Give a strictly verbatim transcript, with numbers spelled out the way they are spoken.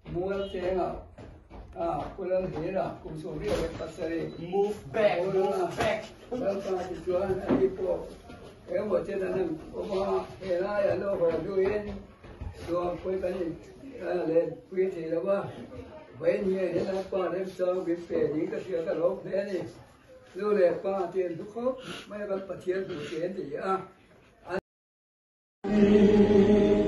mua chế à à cô lên thế là cũng số liệu về phát sinh move back move back แล้วก็ติดตัวอันนี้พวกเอวเช่นนั้นผมว่าเห็นอะไรเราหัวดูเองตัวคุยกันเลยคุยทีแล้วว่าเว้นเนี่ยเห็นแล้วป้าเริ่มซ้อมวิเศษนี้ก็เชื่อกันหลอกแท้นี่รู้เลยป้าเตียนทุกคนไม่ก็ปฏิเสธถูกเตียนสิอ่ะ